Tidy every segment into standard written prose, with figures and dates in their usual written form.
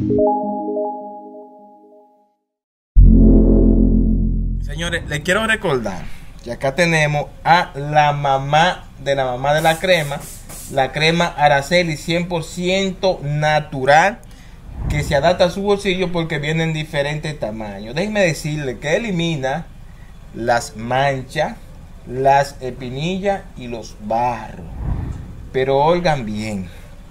Señores, les quiero recordar que acá tenemos a la mamá de la crema Araceli 100% natural, que se adapta a su bolsillo porque viene en diferentes tamaños. Déjenme decirle que elimina las manchas, las espinillas y los barros. Pero oigan bien,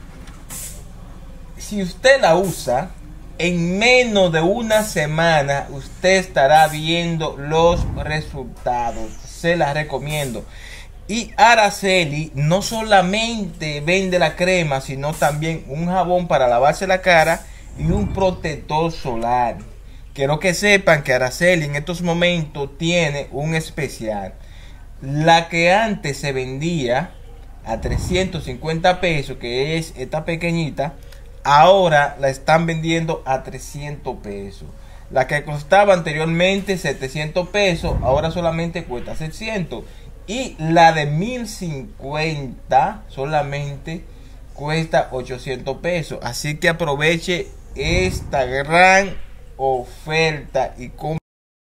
si usted la usa, en menos de una semana usted estará viendo los resultados. Se las recomiendo. Y Araceli no solamente vende la crema, sino también un jabón para lavarse la cara y un protector solar. Quiero que sepan que Araceli en estos momentos tiene un especial. La que antes se vendía a 350 pesos, que es esta pequeñita, ahora la están vendiendo a 300 pesos. La que costaba anteriormente 700 pesos, ahora solamente cuesta 600. Y la de 1050 solamente cuesta 800 pesos. Así que aproveche esta gran oferta y compra.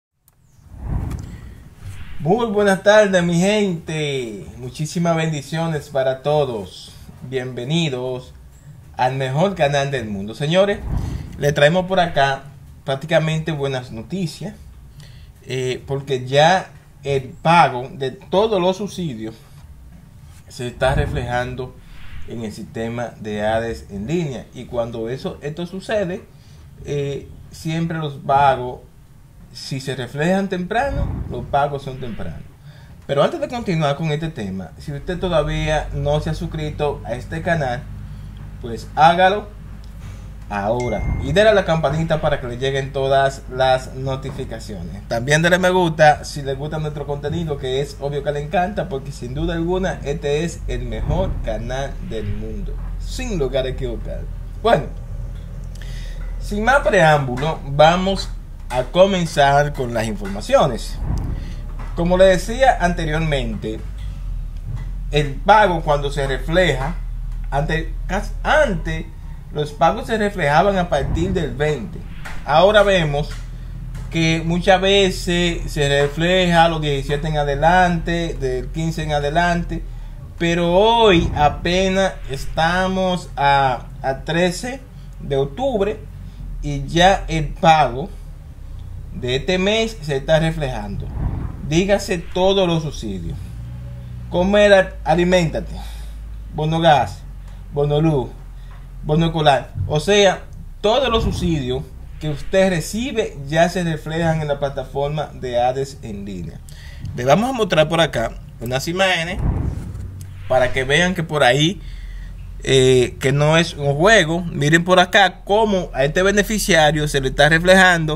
Muy buenas tardes, mi gente. Muchísimas bendiciones para todos. Bienvenidos al mejor canal del mundo. Señores, le traemos por acá prácticamente buenas noticias, porque ya el pago de todos los subsidios se está reflejando en el sistema de ADES en línea. Y cuando esto sucede, siempre los pagos, si se reflejan temprano, los pagos son tempranos. Pero antes de continuar con este tema, si usted todavía no se ha suscrito a este canal, pues hágalo ahora y denle a la campanita para que le lleguen todas las notificaciones. También denle me gusta si les gusta nuestro contenido, que es obvio que le encanta, porque sin duda alguna este es el mejor canal del mundo, sin lugar a equivocar. Bueno, sin más preámbulo, vamos a comenzar con las informaciones. Como le decía anteriormente, el pago cuando se refleja, antes los pagos se reflejaban a partir del 20. Ahora vemos que muchas veces se refleja a los 17 en adelante, del 15 en adelante. Pero hoy apenas estamos a 13 de octubre y ya el pago de este mes se está reflejando. Dígase todos los subsidios: comer, aliméntate, bono gas, bono luz, bono escolar. O sea, todos los subsidios que usted recibe ya se reflejan en la plataforma de ADES en línea. Le vamos a mostrar por acá unas imágenes para que vean que por ahí que no es un juego. Miren por acá cómo a este beneficiario se le está reflejando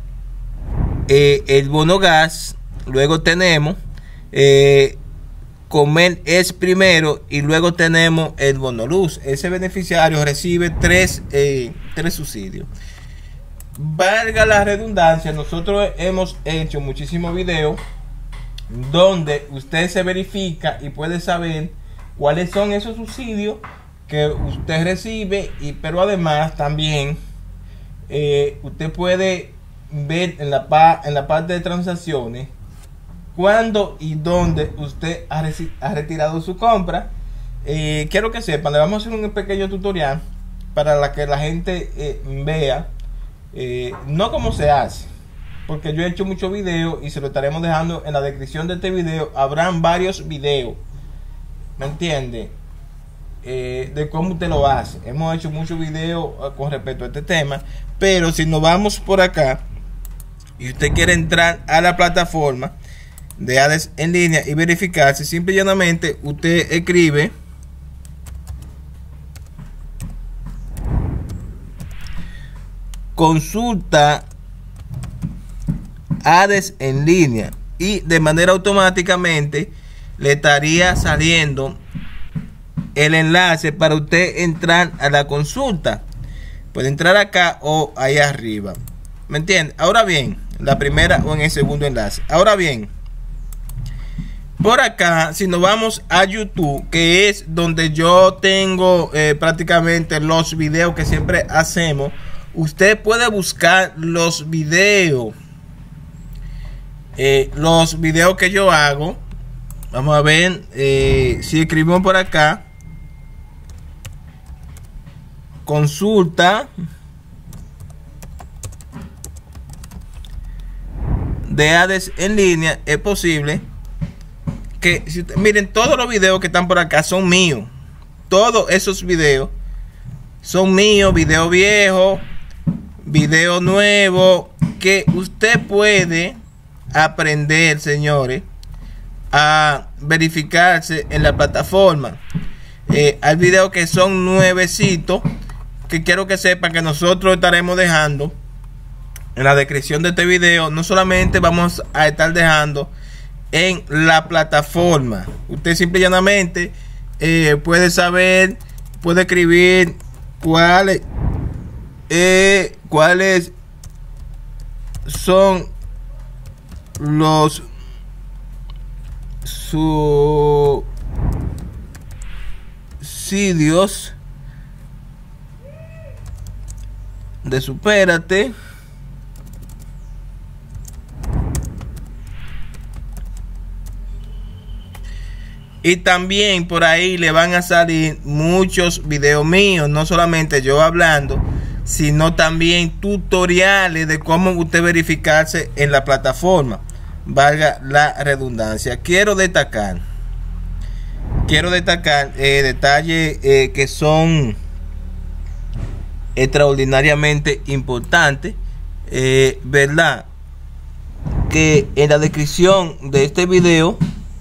el bono gas. Luego tenemos comer es primero, y luego tenemos el bono luz. Ese beneficiario recibe tres subsidios. Valga la redundancia, nosotros hemos hecho muchísimos videos donde usted se verifica y puede saber cuáles son esos subsidios que usted recibe, pero además también usted puede ver en la parte de transacciones cuándo y dónde usted ha retirado su compra. Quiero que sepan, le vamos a hacer un pequeño tutorial para que la gente vea no cómo se hace, porque yo he hecho muchos videos y se lo estaremos dejando en la descripción de este video. Habrán varios videos, ¿me entiende? De cómo usted lo hace. Hemos hecho muchos videos con respecto a este tema, pero si nos vamos por acá y usted quiere entrar a la plataforma de ADES en línea y verificarse, simple y llanamente usted escribe consulta ADES en línea y de manera automáticamente le estaría saliendo el enlace para usted entrar a la consulta. Puede entrar acá o ahí arriba, ¿me entiende? Ahora bien, la primera o en el segundo enlace. Ahora bien, por acá, si nos vamos a YouTube, que es donde yo tengo prácticamente los videos que siempre hacemos, usted puede buscar los videos que yo hago. Vamos a ver si escribimos por acá consulta de Hades en línea. Es posible que miren, todos los videos que están por acá son míos. Todos esos videos son míos, video viejo, video nuevo, que usted puede aprender, señores, a verificarse en la plataforma. Hay videos que son nuevecitos, que quiero que sepan que nosotros estaremos dejando en la descripción de este video. No solamente vamos a estar dejando en la plataforma, usted simple y llanamente puede saber, puede escribir cuáles son los subsidios de Supérate. Y también por ahí le van a salir muchos videos míos, no solamente yo hablando, sino también tutoriales de cómo usted verificarse en la plataforma, valga la redundancia. Quiero destacar detalles que son extraordinariamente importantes, verdad, que en la descripción de este video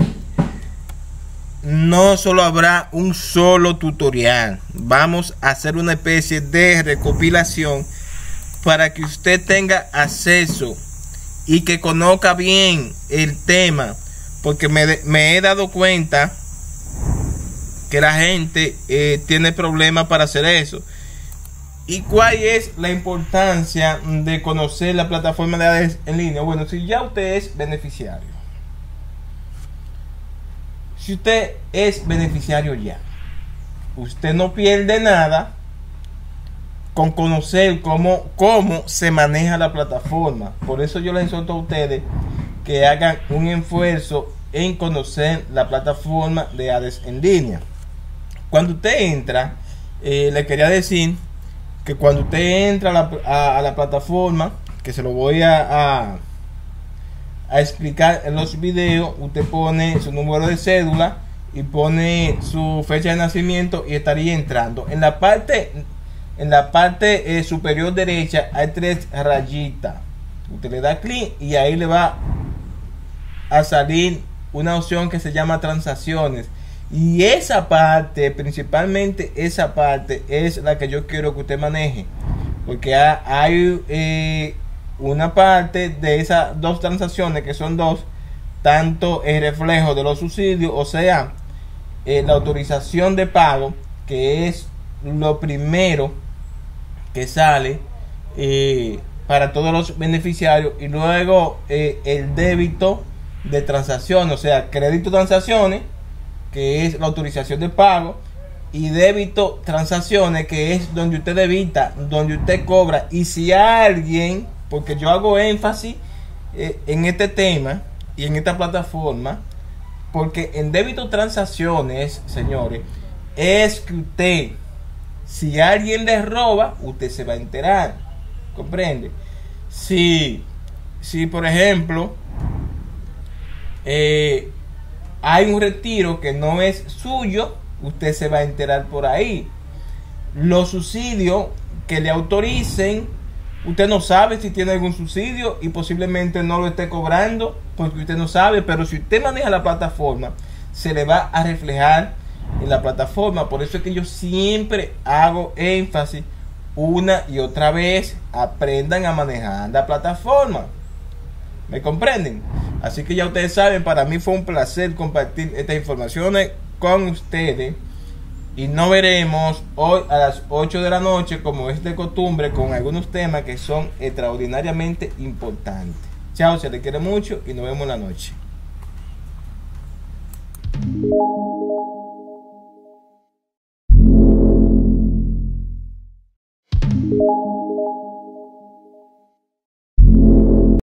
no solo habrá un solo tutorial. Vamos a hacer una especie de recopilación para que usted tenga acceso y que conozca bien el tema, porque me he dado cuenta que la gente tiene problemas para hacer eso. ¿Y cuál es la importancia de conocer la plataforma de Hades en línea? Bueno, si ya usted es beneficiario, si usted es beneficiario ya, usted no pierde nada con conocer cómo se maneja la plataforma. Por eso yo les exhorto a ustedes que hagan un esfuerzo en conocer la plataforma de Hades en línea. Cuando usted entra, le quería decir que cuando usted entra a la plataforma, que se lo voy a explicar en los videos, usted pone su número de cédula y pone su fecha de nacimiento y estaría entrando. En la parte superior derecha hay 3 rayitas. Usted le da clic y ahí le va a salir una opción que se llama transacciones, y esa parte, principalmente esa parte, es la que yo quiero que usted maneje, porque hay una parte de esas 2 transacciones, que son 2, tanto el reflejo de los subsidios, o sea, la autorización de pago, que es lo primero que sale para todos los beneficiarios, y luego el débito de transacciones, o sea, crédito transacciones, que es la autorización de pago, y débito transacciones, que es donde usted debita, donde usted cobra. Y si alguien, porque yo hago énfasis en este tema y en esta plataforma, porque en débito transacciones, señores, es que usted, si alguien le roba, usted se va a enterar, ¿comprende? Si por ejemplo hay un retiro que no es suyo, usted se va a enterar por ahí. Los subsidios que le autoricen, usted no sabe si tiene algún subsidio y posiblemente no lo esté cobrando porque usted no sabe, pero si usted maneja la plataforma, se le va a reflejar en la plataforma. Por eso es que yo siempre hago énfasis una y otra vez: aprendan a manejar la plataforma. ¿Me comprenden? Así que ya ustedes saben, para mí fue un placer compartir estas informaciones con ustedes, y nos veremos hoy a las 8 de la noche, como es de costumbre, con algunos temas que son extraordinariamente importantes. Chao, se les quiere mucho y nos vemos en la noche.